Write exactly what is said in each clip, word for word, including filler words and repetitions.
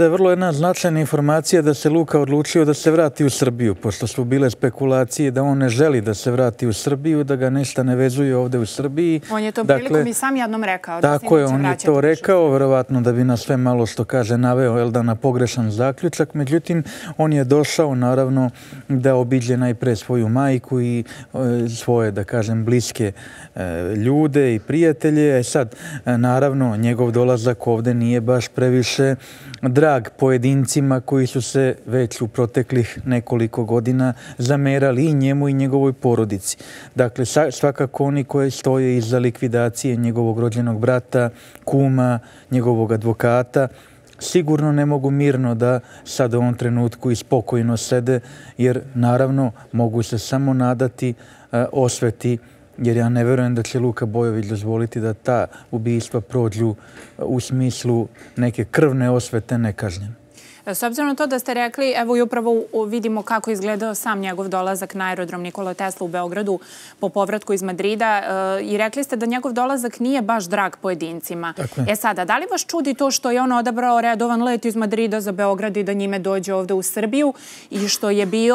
da je vrlo jedna značajna informacija da se Luka odlučio da se vrati u Srbiju, pošto su bile spekulacije da on ne želi da se vrati u Srbiju, da ga nešto ne vezuje ovde u Srbiji. On je to prilikom i sam jednom rekao. Tako je, on je to rekao, verovatno da bi nas sve malo što kaže naveo, jel da, na pogrešan zaključak. Međutim, on je došao naravno da obiđe najpre svoju majku i svoje, da kažem, bliske ljude i prijatelje. E sad, naravno, njegov dolazak ovde nije baš previše drag pojedincima koji su se već u proteklih nekoliko godina zamerali i njemu i njegovoj porodici. Dakle, svakako oni koji stoje iza likvidacije njegovog rođenog brata, kuma, njegovog advokata, sigurno ne mogu mirno da sad u ovom trenutku i spokojno sede, jer naravno mogu se samo nadati osveti, jer ja ne verujem da će Luka Bojović dozvoliti da ta ubistva prođu u smislu neke krvne osvete nekažnjene. S obzirom na to da ste rekli, evo i upravo vidimo kako je izgledao sam njegov dolazak na aerodrom Nikola Tesla u Beogradu po povratku iz Madrida i rekli ste da njegov dolazak nije baš drag pojedincima. E sada, da li vas čudi to što je on odabrao redovan let iz Madrida za Beograd i da njime dođe ovde u Srbiju i što je bio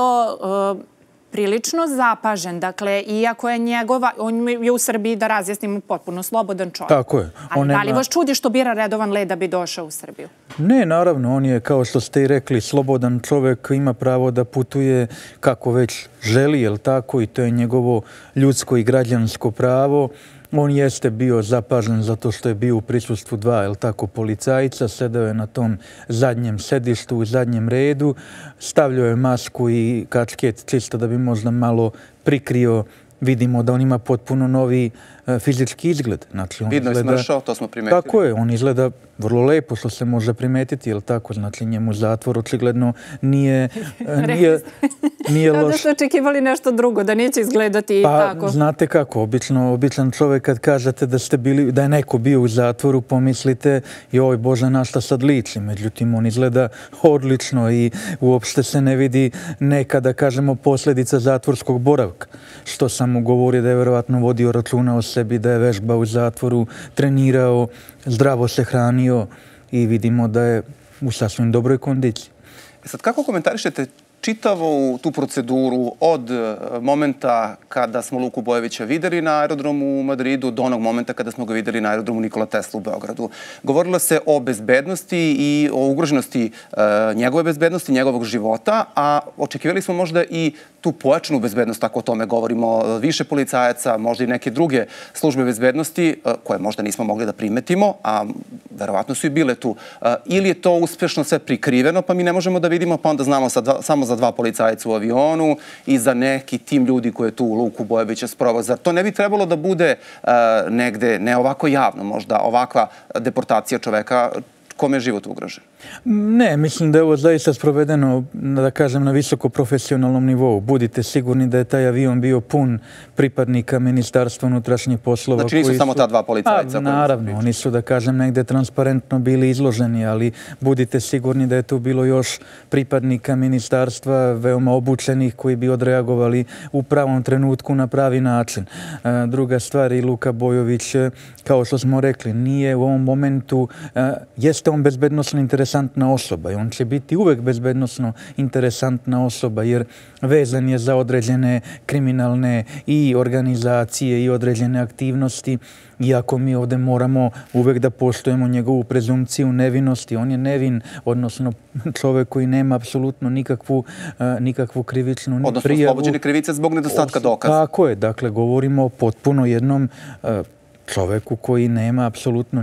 prilično zapažen. Dakle, iako je njegova, on je u Srbiji, da razjasnimo, potpuno slobodan čovjek. Tako je. Ali da li vas čudi što bira redovan let da bi došao u Srbiju? Ne, naravno. On je, kao što ste i rekli, slobodan čovjek, ima pravo da putuje kako već želi, jel tako? I to je njegovo ljudsko i građansko pravo. On jeste bio zapažen zato što je bio u prisustvu dva, jel tako, policajca, sedao je na tom zadnjem sedištu, u zadnjem redu, stavljao je masku i kačket čisto da bi možda malo prikrio. Vidimo da on ima potpuno novi fizički izgled. Vidno je smršao, to smo primetili. Tako je, on izgleda vrlo lepo, što se može primetiti, jel tako? Znači, njemu zatvor očigledno nije loš. Da ste očekivali nešto drugo, da neće izgledati tako. Pa, znate kako, običan čovjek kad kažete da je neko bio u zatvoru, pomislite, joj Bože, na šta sad liči. Međutim, on izgleda odlično i uopšte se ne vidi neka, da kažemo, posljedica zatvorskog boravka. Što samo govori da je verovatno vodio računa o sebi, da je vežbao u zatvoru, trenirao, zdravo se hranio i vidimo da je u sasvim dobroj kondiciji. Sad, kako komentarišete čitavu tu proceduru od momenta kada smo Luku Bojovića videli na aerodromu u Madridu do onog momenta kada smo ga videli na aerodromu Nikola Tesla u Beogradu? Govorilo se o bezbednosti i o ugroženosti njegove bezbednosti, njegovog života, a očekivali smo možda i tu pojačanu bezbednost, ako o tome govorimo, više policajaca, možda i neke druge službe bezbednosti, koje možda nismo mogli da primetimo, a verovatno su i bile tu. Ili je to uspešno sve prikriveno, pa mi ne možemo da vidimo, pa onda znamo samo za dva policajca u avionu i za neki tim ljudi koje tu Luku Bojovića sproveo. Zar to ne bi trebalo da bude negde, ne ovako javno možda, ovakva deportacija čoveka kome je život ugrožen? Ne, mislim da je ovo zaista sprovedeno, da kažem, na visoko profesionalnom nivou. Budite sigurni da je taj avion bio pun pripadnika Ministarstva unutrašnjih poslova. Znači nisu samo ta dva policajca? Naravno, oni su, da kažem, negde transparentno bili izloženi, ali budite sigurni da je tu bilo još pripadnika Ministarstva, veoma obučenih, koji bi odreagovali u pravom trenutku na pravi način. Druga stvar, i Luka Bojović, kao što smo rekli, nije u ovom momentu, jeste on bezbednosno interesantna osoba i on će biti uvek bezbednosno interesantna osoba jer vezan je za određene kriminalne i organizacije i određene aktivnosti. Iako mi ovde moramo uvek da poštujemo njegovu prezumciju nevinosti. On je nevin, odnosno čovek koji nema apsolutno nikakvu krivičnu prijavu. Odnosno oslobođene krivice zbog nedostatka dokaza. Tako je. Dakle, govorimo o potpuno jednom čoveku koji nema apsolutno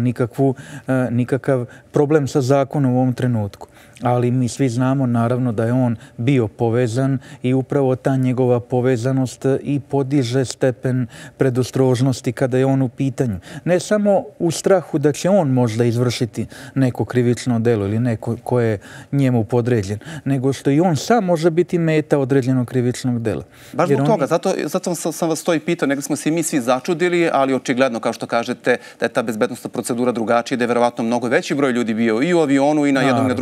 nikakav problem sa zakonom u ovom trenutku. Ali mi svi znamo naravno da je on bio povezan i upravo ta njegova povezanost i podiže stepen predostrožnosti kada je on u pitanju. Ne samo u strahu da će on možda izvršiti neko krivično delo ili neko ko je njemu podređen, nego što i on sam može biti meta određenog krivičnog dela. Baš zbog toga, zato sam vas to i pitao, negdje smo se i mi svi začudili, ali očigledno, kao što kažete, da je ta bezbednostna procedura drugačija, da je verovatno mnogo veći broj ljudi bio i u avionu i na jednom i na drugom aerodromu.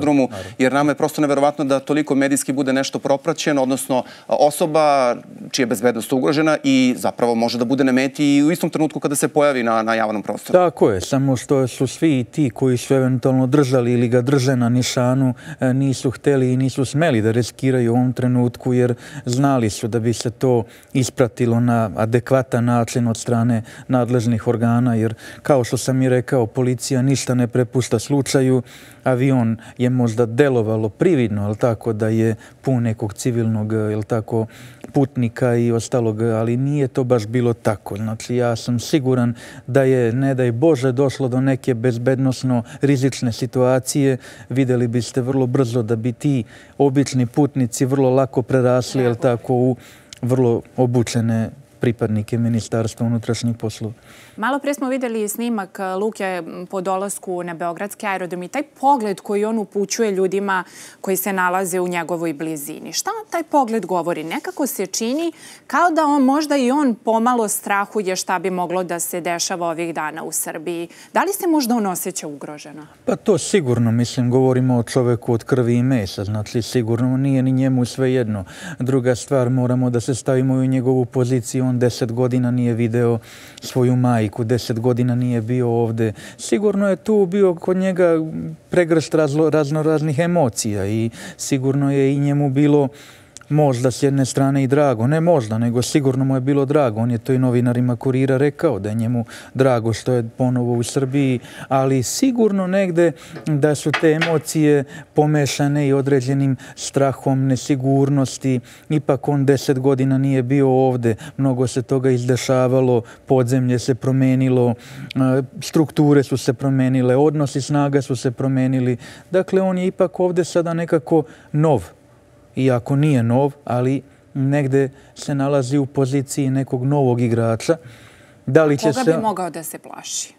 aerodromu, jer nama je prosto neverovatno da toliko medijski bude nešto propraćeno, odnosno osoba čija je bezbednost ugrožena i zapravo može da bude na meti i u istom trenutku kada se pojavi na, na javnom prostoru. Tako je, samo što su svi ti koji su eventualno držali ili ga drže na nišanu nisu hteli i nisu smeli da riskiraju u ovom trenutku, jer znali su da bi se to ispratilo na adekvatan način od strane nadležnih organa, jer kao što sam i rekao, policija ništa ne prepušta slučaju. Avion je možda delovalo prividno, ali tako da je pun nekog civilnog, jel tako, putnika i ostalog, ali nije to baš bilo tako. Znači, ja sam siguran da je, ne daj Bože, došlo do neke bezbednosno rizične situacije. Videli biste vrlo brzo da bi ti obični putnici vrlo lako prerasli, jel tako, u vrlo obučene pripadnike Ministarstva unutrašnjih poslova. Malo pre smo videli snimak Luke po dolasku na beogradski aerodrom i taj pogled koji on upućuje ljudima koji se nalaze u njegovoj blizini. Šta taj pogled govori? Nekako se čini kao da on možda i on pomalo strahuje šta bi moglo da se dešava ovih dana u Srbiji. Da li se možda on osjeća ugroženo? Pa to sigurno, mislim, govorimo o čoveku od krvi i mesa, znači sigurno nije ni njemu svejedno. Druga stvar, moramo da se stavimo u njegovu poziciju. On deset godina nije video svoju majku, deset godina nije bio ovde. Sigurno je tu bio kod njega pregršt razno raznih emocija i sigurno je i njemu bilo možda s jedne strane i drago, ne možda, nego sigurno mu je bilo drago. On je to i novinarima Kurira rekao, da je njemu drago što je ponovo u Srbiji, ali sigurno negde da su te emocije pomešane i određenim strahom, nesigurnosti. Ipak on deset godina nije bio ovde, mnogo se toga izdešavalo, podzemlje se promenilo, strukture su se promenile, odnosi snaga su se promenili. Dakle, on je ipak ovde sada nekako nov. Iako nije nov, ali negde se nalazi u poziciji nekog novog igrača. Da li će Koga se... bi mogao da se plaši?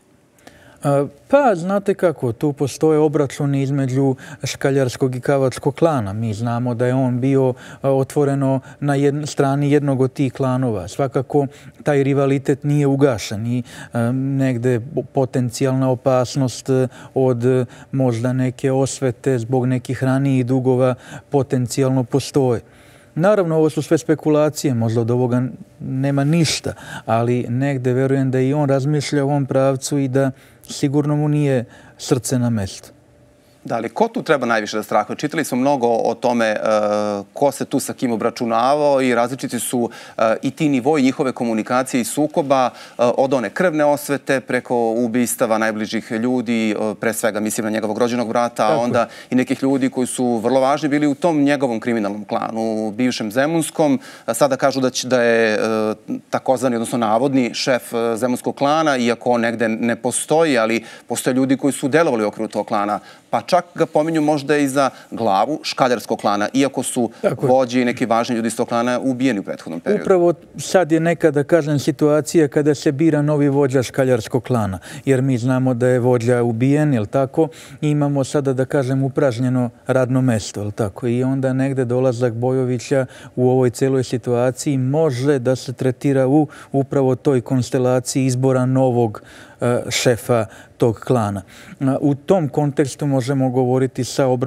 Pa, znate kako, tu postoje obračuni između škaljarskog i kavačkog klana. Mi znamo da je on bio otvoreno na strani jednog od tih klanova. Svakako, taj rivalitet nije ugašen i negde potencijalna opasnost od možda neke osvete zbog nekih ranijih dugova potencijalno postoje. Naravno, ovo su sve spekulacije, možda od ovoga nema ništa, ali negde verujem da i on razmišlja u ovom pravcu i da sigurno mu nije srce na mestu. Da, ali ko tu treba najviše da strahuje? Čitali smo mnogo o tome ko se tu sa kim obračunavao i različiti su i ti nivoji njihove komunikacije i sukoba, od one krvne osvete preko ubistava najbližih ljudi, pre svega mislim na njegovog rođenog brata, a onda i nekih ljudi koji su vrlo važni bili u tom njegovom kriminalnom klanu, bivšem zemunskom. Sada kažu da je takozvani, odnosno navodni šef zemunskog klana, iako on negde ne postoji, ali postoje ljudi koji su delovali u okviru tog klana. Pa čak ga pominju možda i za glavu škaljarskog klana, iako su vođi i neki važni ljudi iz tog klana ubijeni u prethodnom periodu. Upravo sad je neka, da kažem, situacija kada se bira novi vođa škaljarskog klana, jer mi znamo da je vođa ubijen, jel tako, i imamo sada, da kažem, upražnjeno radno mesto, jel tako, i onda negde dolazak Bojovića u ovoj celoj situaciji može da se tretira u upravo toj konstelaciji izbora novog šefa tog klana. U tom kontekstu možemo govoriti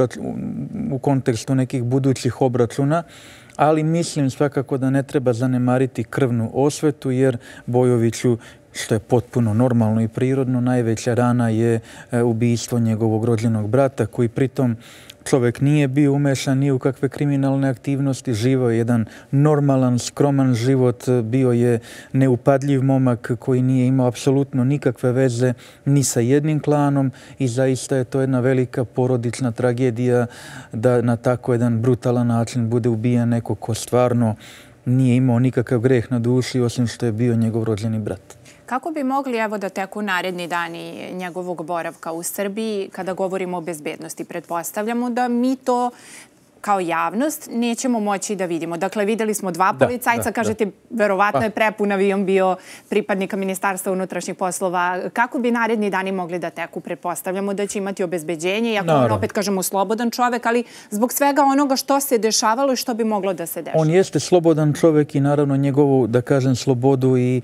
u kontekstu nekih budućih obračuna, ali mislim svakako da ne treba zanemariti krvnu osvetu, jer Bojoviću, što je potpuno normalno i prirodno, najveća rana je ubistvo njegovog rođenog brata, koji pritom čovjek nije bio umešan ni u kakve kriminalne aktivnosti, živao je jedan normalan, skroman život, bio je neupadljiv momak koji nije imao apsolutno nikakve veze ni sa jednim klanom i zaista je to jedna velika porodična tragedija da na tako jedan brutalan način bude ubijan neko ko stvarno nije imao nikakav greh na duši osim što je bio njegov rođeni brat. Kako bi mogli evo da teku naredni dani njegovog boravka u Srbiji kada govorimo o bezbednosti? Pretpostavljamo da mi to kao javnost nećemo moći da vidimo. Dakle, videli smo dva policajca, kažete, verovatno je prepun avion bio pripadnika Ministarstva unutrašnjih poslova. Kako bi naredni dani mogli da teku? Pretpostavljamo da će imati obezbeđenje, iako on opet, kažemo, slobodan čovek, ali zbog svega onoga što se dešavalo i što bi moglo da se dešava. On jeste slobodan čovek i naravno njegovu, da kažem, slobodu i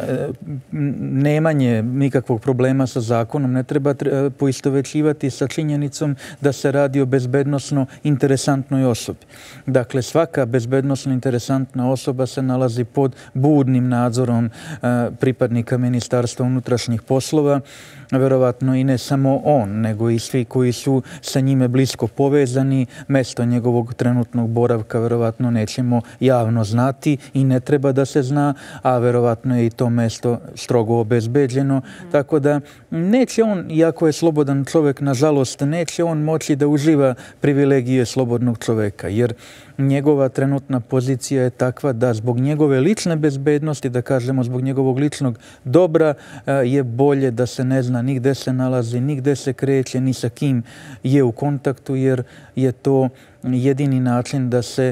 nemanje nikakvog problema sa zakonom ne treba poistovećivati sa činjenicom da se radi o bezbednosno interesantnoj osobi. Dakle, svaka bezbednosno interesantna osoba se nalazi pod budnim nadzorom pripadnika Ministarstva unutrašnjih poslova. Verovatno i ne samo on, nego i svi koji su sa njime blisko povezani. Mesto njegovog trenutnog boravka verovatno nećemo javno znati i ne treba da se zna, a verovatno je i to mesto strogo obezbeđeno. Tako da neće on, iako je slobodan čovek, nažalost, neće on moći da uživa privilegije slobodnog čoveka, jer njegova trenutna pozicija je takva da zbog njegove lične bezbednosti, da kažemo zbog njegovog ličnog dobra, je bolje da se ne zna ni gde se nalazi, ni gde se kreće, ni sa kim je u kontaktu, jer je to jedini način da se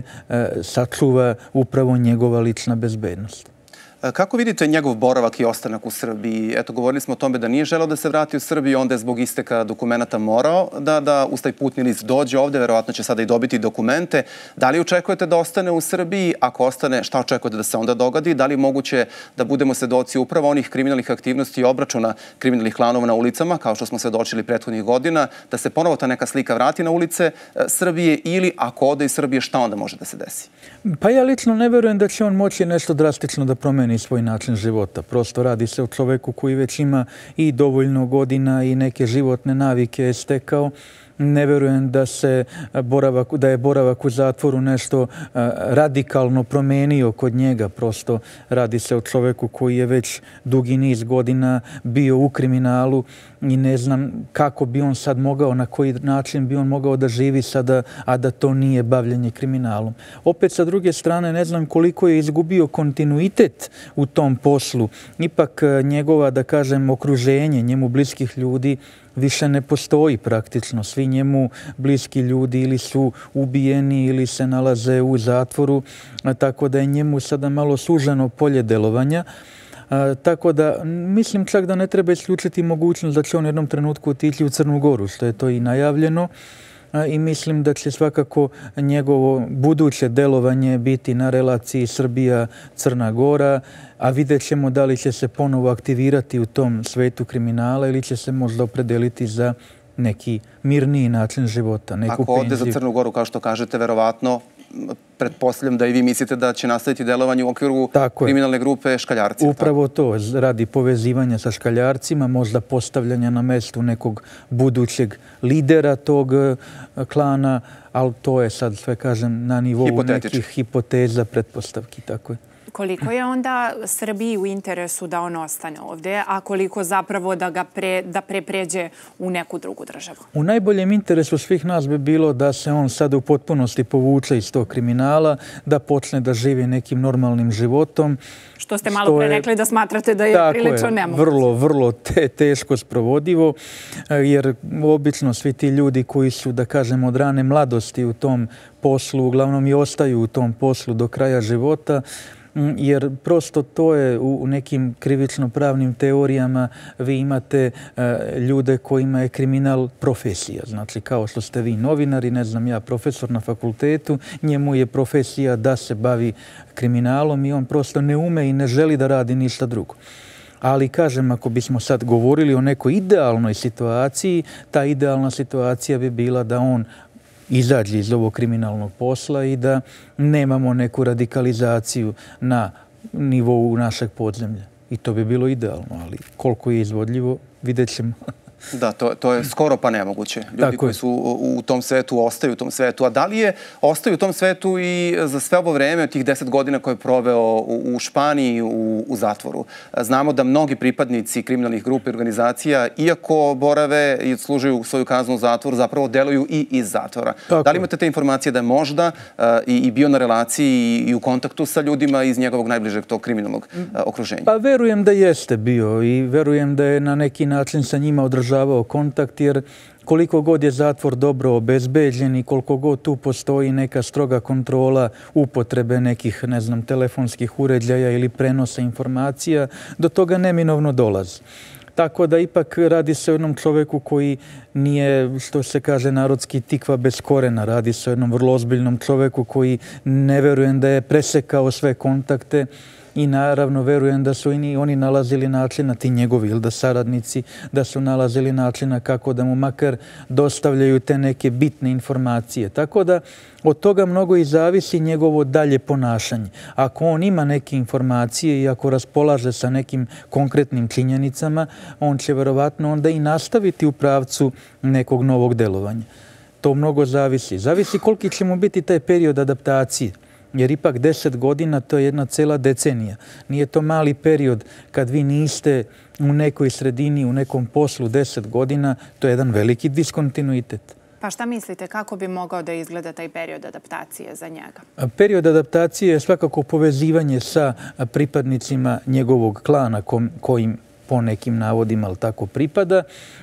sačuva upravo njegova lična bezbednost. Kako vidite njegov boravak i ostanak u Srbiji? Eto, govorili smo o tome da nije želeo da se vrati u Srbiju, onda je zbog isteka dokumenta morao da uz taj putni list dođe ovde, verovatno će sada i dobiti dokumente. Da li očekujete da ostane u Srbiji? Ako ostane, šta očekujete da se onda dogodi? Da li je moguće da budemo svedoci upravo onih kriminalnih aktivnosti i obračuna kriminalnih klanova na ulicama, kao što smo svedočili prethodnih godina, da se ponovo ta neka slika vrati na ulice Srbije, ili ako ode iz Srbije, šta onda može da se desi? Pa ja lično ne verujem da će on moći nešto drastično da promeni svoj način života. Prosto radi se o čoveku koji već ima i dovoljno godina i neke životne navike je stekao. Ne verujem da se boravak, da je boravak u zatvoru nešto radikalno promenio kod njega. Prosto radi se o čoveku koji je već dugi niz godina bio u kriminalu i ne znam kako bi on sad mogao, na koji način bi on mogao da živi sada, a da to nije bavljenje kriminalom. Opet, sa druge strane, ne znam koliko je izgubio kontinuitet u tom poslu. Ipak njegova, da kažem, okruženje, njemu bliskih ljudi više ne postoji praktično. Svi njemu bliski ljudi ili su ubijeni ili se nalaze u zatvoru, tako da je njemu sada malo suženo polje delovanja. Tako da mislim čak da ne treba isključiti mogućnost da će on u jednom trenutku otići u Crnu Goru, što je to i najavljeno. I mislim da će svakako njegovo buduće delovanje biti na relaciji Srbija-Crna Gora, a vidjet ćemo da li će se ponovo aktivirati u tom svetu kriminala ili će se možda opredeliti za neki mirniji način života, neku penziju. Ako ode za Crnu Goru, kao što kažete, verovatno, pretpostavljam da i vi mislite da će nastaviti delovanje u okviru kriminalne grupe Škaljarci. Upravo to, radi povezivanja sa Škaljarcima, možda postavljanja na mestu nekog budućeg lidera tog klana, ali to je sad, sve kažem, na nivou nekih hipoteza, pretpostavki, tako je. Koliko je onda Srbiji u interesu da on ostane ovde, a koliko zapravo da ga da prepređe u neku drugu državu? U najboljem interesu svih nas bi bilo da se on sada u potpunosti povuče iz tog kriminala, da počne da živi nekim normalnim životom. Što ste malo pre rekli da smatrate da je prilično nemoguće. Vrlo, vrlo teško sprovodivo, jer obično svi ti ljudi koji su, da kažem, od rane mladosti u tom poslu, uglavnom i ostaju u tom poslu do kraja života, jer prosto to je u nekim krivično-pravnim teorijama, vi imate ljude kojima je kriminal profesija. Znači, kao što ste vi novinari, ne znam ja, profesor na fakultetu, njemu je profesija da se bavi kriminalom i on prosto ne ume i ne želi da radi ništa drugo. Ali, kažem, ako bismo sad govorili o nekoj idealnoj situaciji, ta idealna situacija bi bila da on izađe iz ovog kriminalnog posla i da nemamo neku radikalizaciju na nivou našeg podzemlja. I to bi bilo idealno, ali koliko je izvodljivo, vidjet ćemo. Da, to je skoro pa nemoguće. Ljudi koji su u tom svetu ostaju u tom svetu. A da li je ostaju u tom svetu i za sve ovo vreme, tih deset godina koje je proveo u Španiji, u zatvoru? Znamo da mnogi pripadnici kriminalnih grupa i organizacija, iako borave i odslužuju svoju kaznu u zatvoru, zapravo deluju i iz zatvora. Da li imate te informacije da je možda i bio na relaciji i u kontaktu sa ljudima iz njegovog najbližeg tog kriminalnog okruženja? Pa verujem da jeste bio i verujem da je na neki način sa njima održavao održavao kontakt, jer koliko god je zatvor dobro obezbeđen i koliko god tu postoji neka stroga kontrola upotrebe nekih, ne znam, telefonskih uređaja ili prenosa informacija, do toga neminovno dolazi. Tako da ipak radi se o jednom čoveku koji nije, što se kaže narodski, tikva bez korena. Radi se o jednom vrlo ozbiljnom čoveku koji ne verujem da je presekao sve kontakte i naravno verujem da su i oni nalazili načina, ti njegovi ili da saradnici, da su nalazili načina kako da mu makar dostavljaju te neke bitne informacije. Tako da od toga mnogo i zavisi njegovo dalje ponašanje. Ako on ima neke informacije i ako raspolaže sa nekim konkretnim činjenicama, on će verovatno onda i nastaviti u pravcu nekog novog delovanja. To mnogo zavisi. Zavisi koliki će mu biti taj period adaptacije. Jer ipak deset godina to je jedna cela decenija. Nije to mali period kad vi niste u nekoj sredini, u nekom poslu deset godina, to je jedan veliki diskontinuitet. Pa šta mislite, kako bi mogao da izgleda taj period adaptacije za njega? Period adaptacije je svakako povezivanje sa pripadnicima njegovog klana kojim po nekim navodima, ali tako pripada,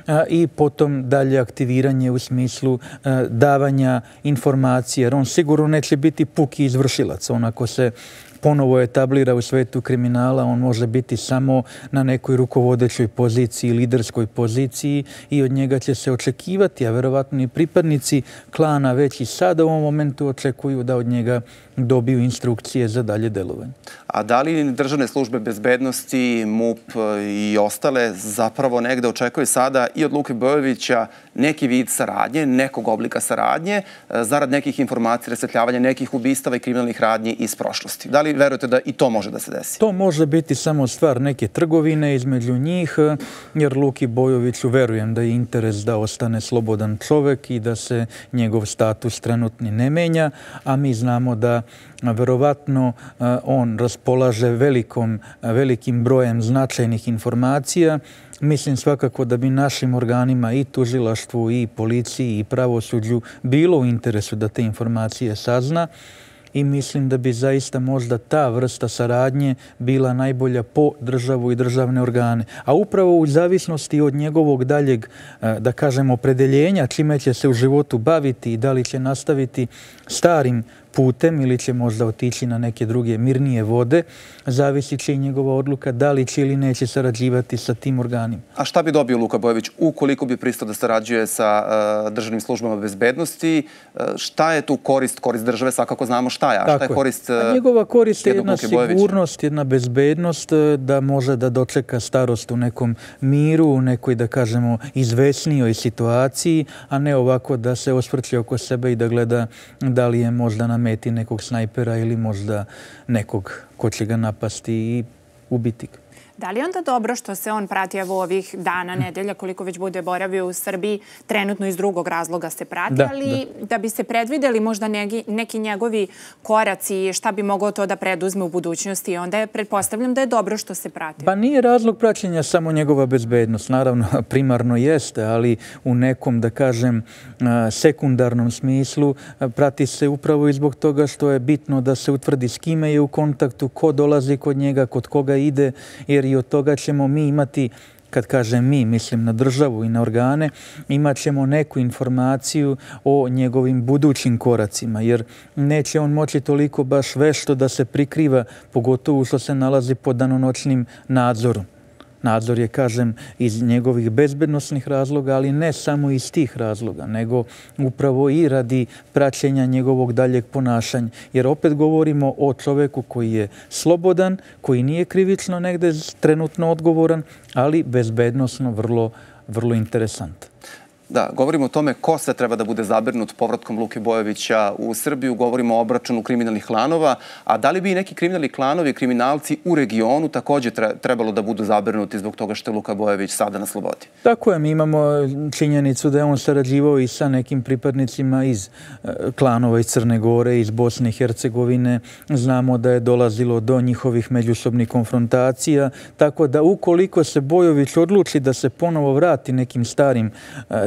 i potom dalje aktiviranje u smislu davanja informacije, jer on sigurno neće biti puki izvršilac. On ako se ponovo etablira u svetu kriminala, on može biti samo na nekoj rukovodećoj poziciji, liderskoj poziciji i od njega će se očekivati, a verovatno i pripadnici klana već i sada u ovom momentu očekuju da od njega dobiju instrukcije za dalje delovanje. A da li državne službe bezbednosti, MUP i ostale zapravo negde očekuju sada i od Luke Bojovića neki vid saradnje, nekog oblika saradnje, zarad nekih informacija, rasvetljavanja nekih ubistava i kriminalnih radnji iz prošlosti? Da li verujete da i to može da se desi? To može biti samo stvar neke trgovine između njih, jer Luki Bojoviću verujem da je interes da ostane slobodan čovek i da se njegov status trenutni ne menja, a mi znamo da verovatno on raspolaže velikom, velikim brojem značajnih informacija. Mislim svakako da bi našim organima i tužilaštvu i policiji i pravosuđu bilo u interesu da te informacije sazna. I mislim da bi zaista možda ta vrsta saradnje bila najbolja po državu i državne organe. A upravo u zavisnosti od njegovog daljeg, da kažem, opredeljenja, čime će se u životu baviti i da li će nastaviti starim putem ili će možda otići na neke druge mirnije vode, zavisi će i njegova odluka da li će ili neće sarađivati sa tim organima. A šta bi dobio Luka Bojović ukoliko bi pristao da sarađuje sa državnim službama bezbednosti? Šta je tu korist? Korist države svakako znamo šta je. A šta je korist jednog Luke Bojovića? Njegova korist je jedna sigurnost, jedna bezbednost, da može da dočeka starost u nekom miru, u nekoj, da kažemo, izvesnijoj situaciji, a ne ovako da se osvrće oko sebe i da gleda da li je možda na meti nekog snajpera ili možda nekog ko će ga napasti i ubiti ga. Da li je onda dobro što se on prati evo ovih dana, nedelja, koliko već bude boravio u Srbiji, trenutno iz drugog razloga se prati, ali da bi se predvideli možda neki njegovi koraci, šta bi mogao to da preduzme u budućnosti, onda je, pretpostavljam da je dobro što se prati. Pa nije razlog praćenja samo njegova bezbednost. Naravno, primarno jeste, ali u nekom, da kažem, sekundarnom smislu prati se upravo i zbog toga što je bitno da se utvrdi s kime je u kontaktu, ko dolazi kod njega, kod koga ide, jer i od toga ćemo mi imati, kad kažem mi, mislim na državu i na organe, imat ćemo neku informaciju o njegovim budućim koracima, jer neće on moći toliko baš vešto da se prikriva, pogotovo što se nalazi pod danonoćnim nadzorom. Nadzor je, kažem, iz njegovih bezbednosnih razloga, ali ne samo iz tih razloga, nego upravo i radi praćenja njegovog daljeg ponašanja. Jer opet govorimo o čoveku koji je slobodan, koji nije krivično negde trenutno odgovoran, ali bezbednosno vrlo, vrlo interesantan. Da, govorimo o tome ko sve treba da bude zabrinut povratkom Luke Bojovića u Srbiju, govorimo o obračunu kriminalnih klanova, a da li bi i neki kriminalni klanovi, kriminalci u regionu također trebalo da budu zabrinuti zbog toga što je Luka Bojović sada na slobodi? Tako je, mi imamo činjenicu da je on sarađivao i sa nekim pripadnicima iz klanova iz Crne Gore, iz Bosne i Hercegovine. Znamo da je dolazilo do njihovih međusobnih konfrontacija, tako da ukoliko se Bojović odluči da se ponovo vrati nekim starim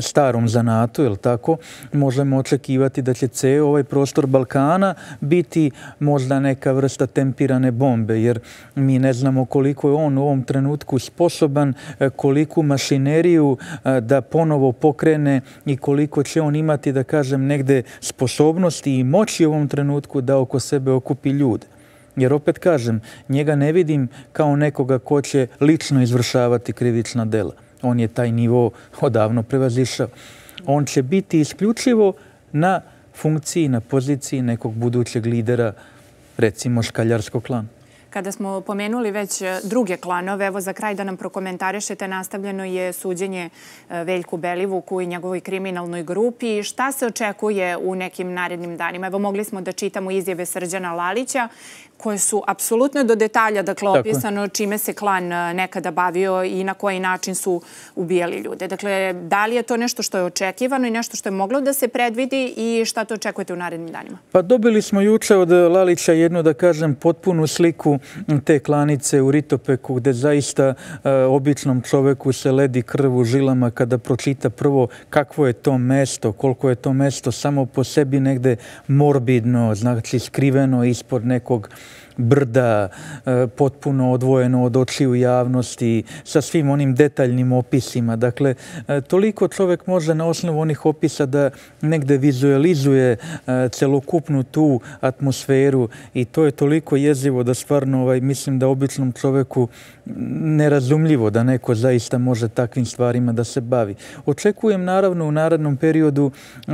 starom zanatu, je li tako, možemo očekivati da će ceo ovaj prostor Balkana biti možda neka vrsta tempirane bombe, jer mi ne znamo koliko je on u ovom trenutku sposoban, koliku mašineriju da ponovo pokrene i koliko će on imati, da kažem, negde sposobnosti i moći u ovom trenutku da oko sebe okupi ljude. Jer opet kažem, njega ne vidim kao nekoga ko će lično izvršavati krivična dela. On je taj nivo odavno prevazišao. On će biti isključivo na funkciji, na poziciji nekog budućeg lidera, recimo škaljarskog klana. Kada smo pomenuli već druge klanove, evo za kraj da nam prokomentarišete, nastavljeno je suđenje Veljku Belivuku i njegovoj kriminalnoj grupi. Šta se očekuje u nekim narednim danima? Evo mogli smo da čitamo izjave Srđana Lalića, koje su apsolutno do detalja, dakle, opisano čime se klan nekada bavio i na koji način su ubijali ljude. Dakle, da li je to nešto što je očekivano i nešto što je moglo da se predvidi i šta to očekujete u narednim danima? Pa dobili smo juče od Lalića jednu, da kažem, potpunu sliku te klanice u Ritopeku, gde zaista običnom čoveku se ledi krv u žilama kada pročita prvo kakvo je to mesto, koliko je to mesto samo po sebi negde morbidno, znači skriveno ispod nekog brda, potpuno odvojeno od očiju javnosti, sa svim onim detaljnim opisima. Dakle, toliko čovek može na osnovu onih opisa da negde vizualizuje celokupnu tu atmosferu i to je toliko jezivo da stvarno mislim da običnom čoveku nerazumljivo da neko zaista može takvim stvarima da se bavi. Očekujem naravno u narednom periodu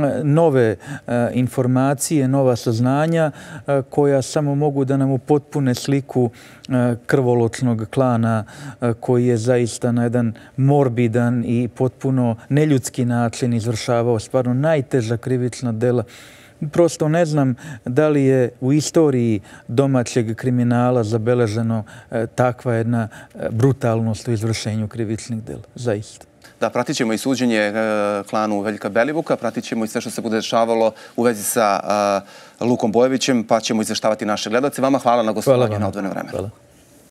nove informacije, nova saznanja koja samo mogu da nam upotpune sliku krvoločnog klana koji je zaista na jedan morbidan i potpuno neljudski način izvršavao stvarno najteža krivična dela. Prosto ne znam da li je u istoriji domaćeg kriminala zabeleženo takva jedna brutalnost u izvršenju krivičnih dela. Zaista. Da, pratit ćemo i suđenje klanu Veljka Belivuka, pratit ćemo i sve što se bude dešavalo u vezi sa Lukom Bojevićem, pa ćemo izveštavati naše gledalce. Vama hvala na gostovanju na odvojeno vreme.